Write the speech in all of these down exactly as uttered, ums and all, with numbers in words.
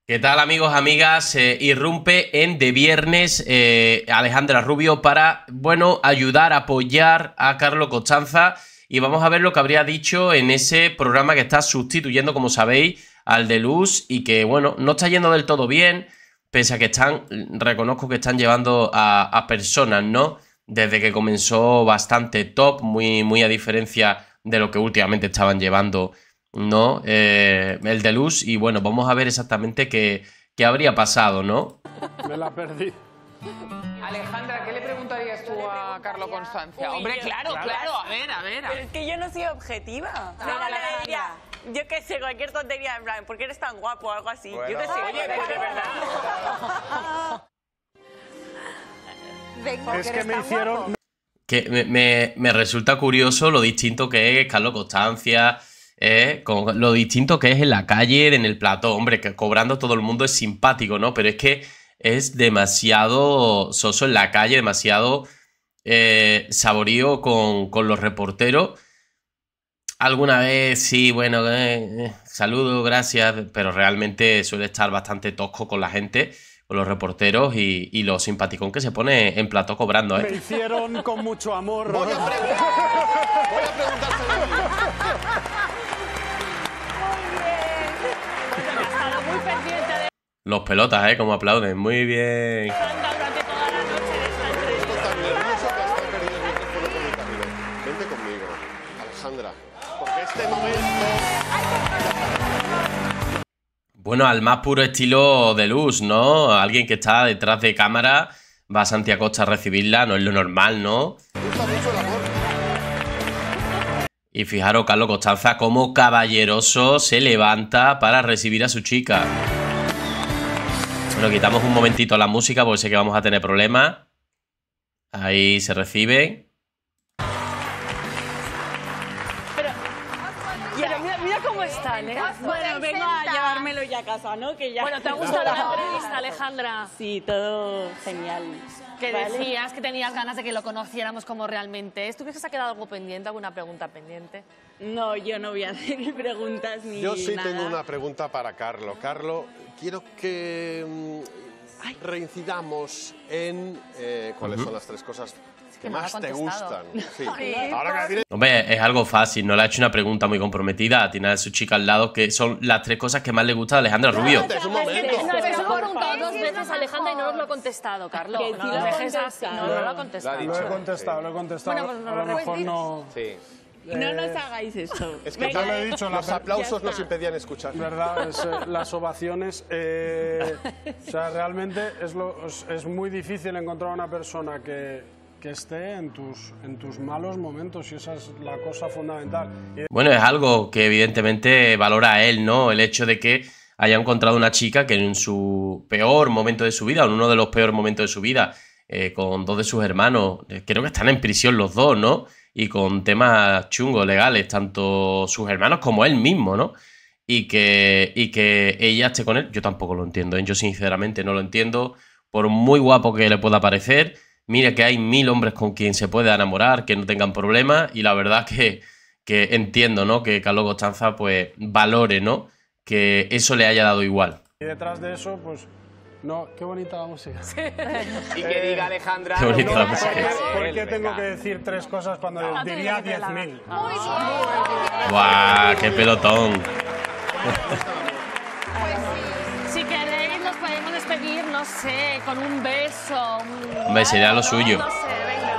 ¿Qué tal, amigos, amigas? Eh, irrumpe en De Viernes eh, Alejandra Rubio para, bueno, ayudar, apoyar a Carlos Costanza, y vamos a ver lo que habría dicho en ese programa que está sustituyendo, como sabéis, al de Luz, y que, bueno, no está yendo del todo bien, pese a que están, reconozco que están llevando a, a personas, ¿no? Desde que comenzó bastante top, muy, muy a diferencia de lo que últimamente estaban llevando, ¿no? Eh, el de Luz, y bueno, vamos a ver exactamente qué, qué habría pasado, ¿no? Me la perdí. Alejandra, ¿qué le preguntarías tú a Carlos Constancia? Uy, Hombre, yo- claro, claro. claro, a ver, a ver. a Pero ver. es que yo no soy objetiva. No, No, no, le no, diría, yo qué sé, cualquier tontería, en plan, ¿por qué eres tan guapo o algo así? Yo qué sé. Oye, pues de verdad. Venga, Es que eres me tan hicieron... guapo. Que me, me- me resulta curioso lo distinto que es Carlos Constancia, eh, con lo distinto que es en la calle, en el plató. Hombre, que cobrando todo el mundo es simpático, ¿no? Pero es que es demasiado soso en la calle, demasiado eh, saborío con, con los reporteros. Alguna vez sí, bueno, eh, eh, saludo, gracias, pero realmente suele estar bastante tosco con la gente, con los reporteros, y, y lo simpaticón que se pone en plató cobrando, Me ¿eh? hicieron con mucho amor. Voy a preguntar. Voy a preguntárselo a mí. Bueno, he estado muy pendiente de Los pelotas, ¿eh? Como aplauden. Muy bien. Alejandra durante toda la noche de esta Esto entrevista. tan nervioso que hasta he perdido el micrófono por mi camino. Vente conmigo, Alejandra. Porque este momento... Bueno, al más puro estilo de Luz, ¿no? Alguien que está detrás de cámara va a Santi Acosta a recibirla, no es lo normal, ¿no? Me gusta mucho el amor. Y fijaros, Carlos Costanza, como caballeroso se levanta para recibir a su chica. Bueno, quitamos un momentito la música porque sé que vamos a tener problemas. Ahí se recibe. Pero, pero mira, mira cómo están, ¿eh? Bueno, vengo a llevármelo ya a casa, ¿no? Que ya... Bueno, ¿te ha gustado la entrevista, Alejandra? Sí, todo genial. Que ¿Vale? decías que tenías ganas de que lo conociéramos como realmente es. ¿Tú crees que se ha quedado algo pendiente, alguna pregunta pendiente? No, yo no voy a hacer ni preguntas ni Yo sí nada. tengo una pregunta para Carlos. Carlos, quiero que mm, reincidamos en eh, cuáles son las tres cosas que me lo ha más te contestado. gustan. Sí. Sí, Ahora que la tienes... Hombre, es algo fácil, no le ha hecho una pregunta muy comprometida. Tiene a su chica al lado, que son las tres cosas que más le gusta a Alejandra Rubio. Es un momento. No, es que se lo he Por preguntado favor. dos veces a Alejandra y no nos lo ha contestado, Carlos. Que sí No lo nos ha dejes así, contestado. no, no lo ha Lo ha contestado. dicho. Lo he contestado, lo he contestado. Bueno, pues no a lo lo mejor no... Sí. No nos hagáis eso. Es que Ya lo he dicho, la los aplausos Ya nos está. impedían escuchar. ¿Verdad? Es, eh, las ovaciones. eh, o sea, realmente es, lo, es, es muy difícil encontrar una persona que, que esté en tus, en tus malos momentos, y esa es la cosa fundamental. Y Bueno, es algo que evidentemente valora él, ¿no? El hecho de que haya encontrado una chica que en su peor momento de su vida, o en uno de los peores momentos de su vida, eh, con dos de sus hermanos, eh, creo que están en prisión los dos, ¿no? Y con temas chungos legales, tanto sus hermanos como él mismo, ¿no? Y que, y que ella esté con él, yo tampoco lo entiendo, ¿eh? Yo sinceramente no lo entiendo, por muy guapo que le pueda parecer. Mira que hay mil hombres con quien se puede enamorar, que no tengan problemas, y la verdad que, que entiendo, ¿no? Que Carlos Costanza pues valore, ¿no? Que eso le haya dado igual. Y detrás de eso, pues, no, qué bonita la música. Y que diga Alejandra... Qué bonita no, la no, música. ¿Por qué, no, por él, qué tengo venga. que decir tres cosas cuando No, diría tú di lo que te diez la mil? ¡Guau! ¡Qué pelotón! Si queréis, nos podemos despedir, no sé, con un beso. Un... Hombre, sería lo No, suyo. No sé, venga.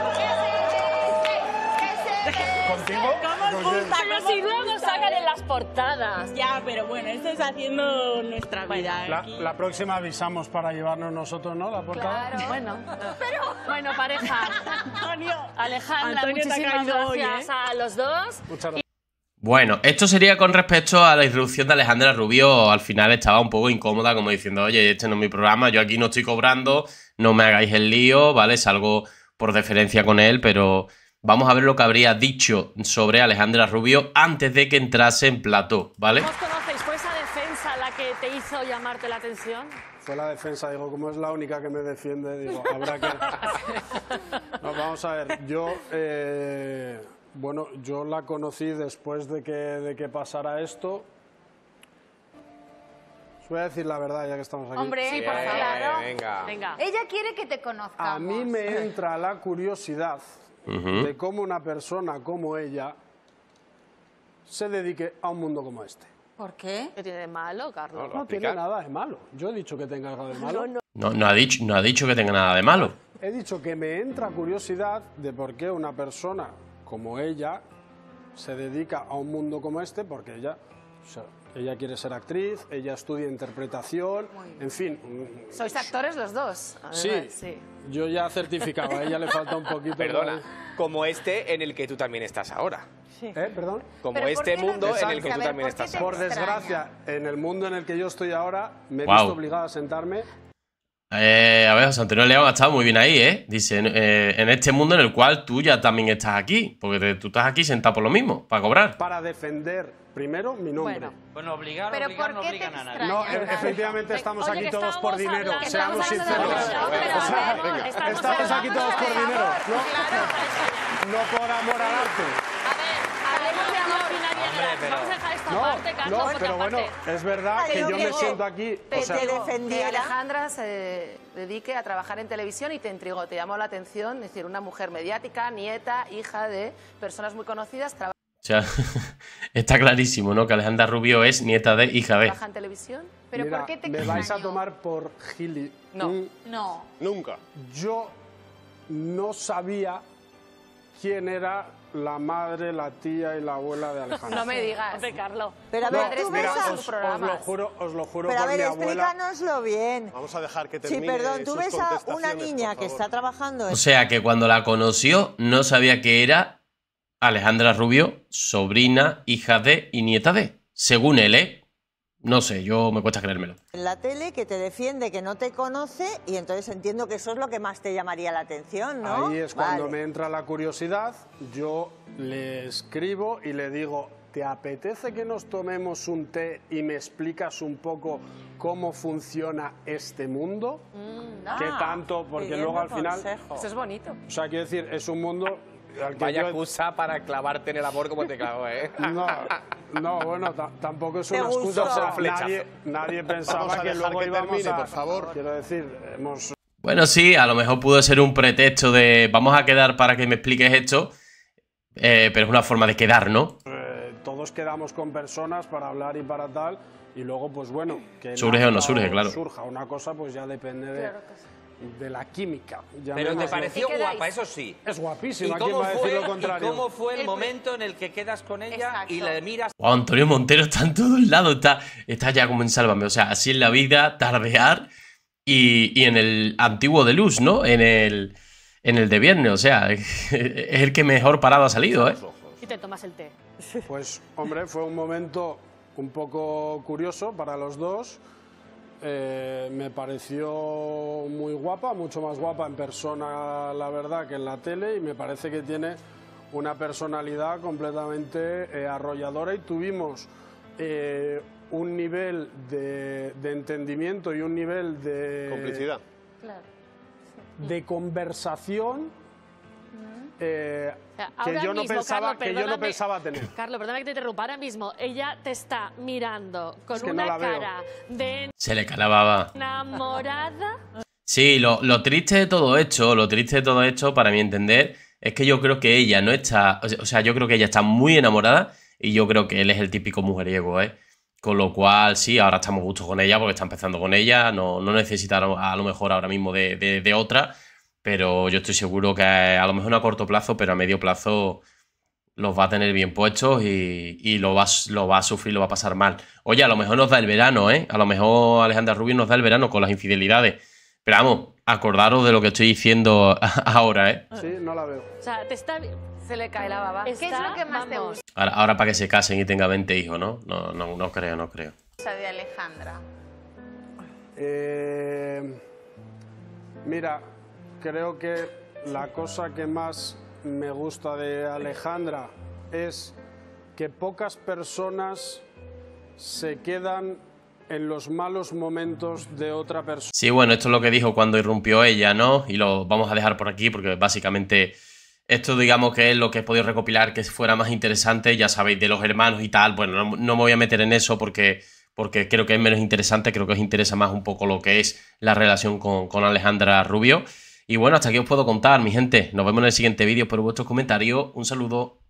¿Contigo? ¿Cómo os gusta? Pero si luego sacan en las portadas. Ya, pero bueno, esto es haciendo nuestra vida La, aquí. la próxima avisamos para llevarnos nosotros, ¿no? La portada. Claro, bueno. Bueno, pareja. Antonio, Alejandra, Antonio te ha muchísimas caído hoy, gracias ¿eh? a los dos. Muchas gracias. Bueno, esto sería con respecto a la irrupción de Alejandra Rubio. Al final estaba un poco incómoda, como diciendo, oye, este no es mi programa, yo aquí no estoy cobrando, no me hagáis el lío, ¿vale? Salgo por deferencia con él, pero vamos a ver lo que habría dicho sobre Alejandra Rubio antes de que entrase en plató, ¿vale? ¿Os conocéis? ¿Fue esa defensa la que te hizo llamarte la atención? Fue la defensa, digo, como es la única que me defiende, digo, habrá que... No, vamos a ver, yo, eh, bueno, yo la conocí después de que, de que pasara esto. Os voy a decir la verdad ya que estamos aquí. Hombre, Sí, por favor. claro. Venga. Venga. Ella quiere que te conozcamos. A mí me entra la curiosidad Ujú. de cómo una persona como ella se dedique a un mundo como este. ¿Por qué? ¿Qué tiene de malo, Carlos? No tiene nada de malo. Yo he dicho que tenga algo de malo. No, no, ha dicho, no ha dicho que tenga nada de malo. He dicho que me entra curiosidad de por qué una persona como ella se dedica a un mundo como este, porque ella, o sea, ella quiere ser actriz, ella estudia interpretación, en fin. mm, Sois actores los dos. Sí, además, sí. yo ya certificaba, a ella le falta un poquito. Perdona, por como este en el que tú también estás ahora. ahí. ¿Eh? ¿Perdón? Como ¿Pero por este qué no mundo te en el que sabes? tú A ver, también ¿por qué estás te ahora. Por desgracia, en el mundo en el que yo estoy ahora, me he Guau. visto obligada a sentarme. Eh, a ver, José Antonio León ha estado muy bien ahí, ¿eh? Dice, eh, en este mundo en el cual tú ya también estás aquí, porque te- tú estás aquí sentado por lo mismo, para cobrar. Para defender primero mi nombre. Bueno. Bueno, obligar, ¿Pero obligar por no qué te obligan a nadie. extraña? No, e- Venga. efectivamente estamos Oye, aquí que todos por estamos dinero, hablando- seamos estamos hablando de sinceros. religión, pero O sea, vamos, venga, estamos estamos aquí hablando todos de por dinero, ¿no? Claro. No por amor al arte. A ver, hablemos de amor y nadie Hombre, de pero- Vamos a dejar esta No, parte, Carlos, no, porque pero bueno, aparte- es verdad que Pero yo me que- siento aquí. O sea, te Que defendiera. Alejandra se dedique a trabajar en televisión y te intrigó, te llamó la atención, es decir, una mujer mediática, nieta, hija de personas muy conocidas, O sea, está clarísimo, ¿no? Que Alejandra Rubio es nieta de, hija de. trabaja en televisión. ¿Pero mira, por qué te me vais a extrañó? tomar por gili. No. Mm, No. Nunca. Yo no sabía quién era la madre, la tía y la abuela de Alejandra. No me digas. Hombre, Carlos. Pero a No, ver, Madres tú mías, ves mira, a... sus os, os lo programas. juro, os lo juro Pero a por ver, mi abuela. explícanoslo bien. Vamos a dejar que Sí, termine perdón, tú sus ves a una contestaciones, niña por que favor. está trabajando en... O sea, que cuando la conoció no sabía que era Alejandra Rubio, sobrina, hija de y nieta de. Según él, ¿eh? No sé, yo me cuesta creérmelo. en la tele, que te defiende, que no te conoce, y entonces entiendo que eso es lo que más te llamaría la atención, ¿no? Ahí es cuando Vale. me entra la curiosidad, yo le escribo y le digo, ¿te apetece que nos tomemos un té y me explicas un poco cómo funciona este mundo? ¿Qué Ah, tanto? Porque pidiendo luego al final, consejo. Eso es bonito. o sea, quiero decir, es un mundo al que Vaya yo- excusa para clavarte en el amor como te clavo, ¿eh? No, no, bueno, ta- tampoco es Te una excusa. gustó. O sea, Un flechazo. nadie, nadie pensaba Vamos a que dejar luego que íbamos termine, a... por favor. Quiero decir, hemos... Bueno, sí, a lo mejor pudo ser un pretexto de vamos a quedar para que me expliques esto, eh, pero es una forma de quedar, ¿no? eh, todos quedamos con personas para hablar y para tal, y luego, pues bueno, que Surge o no nazca surge, claro. surja una cosa, pues ya depende de, de la química. Pero te llamémoslo. pareció ¿Y qué quedáis? guapa, eso sí. Es ¿Y guapísima, ¿quién cómo, va a decir fue, lo ¿Y contrario? cómo fue el El- momento en el que quedas con ella y Exacto. le miras? Wow, Antonio Montero está en todos lados, está, está ya como en Sálvame. O sea, así en la vida, tardear y, y en el antiguo de Luz, ¿no? En el, en el de viernes, o sea, es el que mejor parado ha salido, ¿eh? Y te tomas el té. Pues, hombre, fue un momento un poco curioso para los dos. Eh, me pareció muy guapa, mucho más guapa en persona, la verdad, que en la tele, y me parece que tiene una personalidad completamente eh, arrolladora, y tuvimos eh, un nivel de, de entendimiento y un nivel de, Complicidad. de conversación eh, sea, que ahora yo no mismo, pensaba Carlos, que yo no perdóname. pensaba tener. Carlos, perdóname que te interrumpa. Ahora mismo ella te está mirando con Es que no una la veo. cara de Se le calababa. enamorada. Sí, lo, lo triste de todo esto, lo triste de todo esto, para mi entender, es que yo creo que ella no está, o sea, o sea, yo creo que ella está muy enamorada y yo creo que él es el típico mujeriego, ¿eh? Con lo cual, sí, ahora estamos justos con ella porque está empezando con ella, no, no necesita a lo mejor ahora mismo de, de, de otra, pero yo estoy seguro que a lo mejor no a corto plazo, pero a medio plazo los va a tener bien puestos y, y lo, va, lo va a sufrir, lo va a pasar mal. Oye, a lo mejor nos da el verano, ¿eh? A lo mejor Alejandra Rubio nos da el verano con las infidelidades. Pero vamos, acordaros de lo que estoy diciendo ahora, ¿eh? Sí, no la veo. O sea, te está... Se le cae la baba. ¿Qué es lo que más te vamos. gusta Ahora, ahora para que se casen y tenga veinte hijos, ¿no? No, no, no creo, no creo. de Alejandra? Eh, mira, creo que la cosa que más me gusta de Alejandra es que pocas personas se quedan en los malos momentos de otra persona. Sí, bueno, esto es lo que dijo cuando irrumpió ella, ¿no? Y lo vamos a dejar por aquí porque básicamente esto digamos que es lo que he podido recopilar que fuera más interesante, ya sabéis, de los hermanos y tal. Bueno, no, no me voy a meter en eso porque, porque creo que es menos interesante, creo que os interesa más un poco lo que es la relación con, con Alejandra Rubio. Y bueno, hasta aquí os puedo contar, mi gente. Nos vemos en el siguiente vídeo por vuestros comentarios. Un saludo.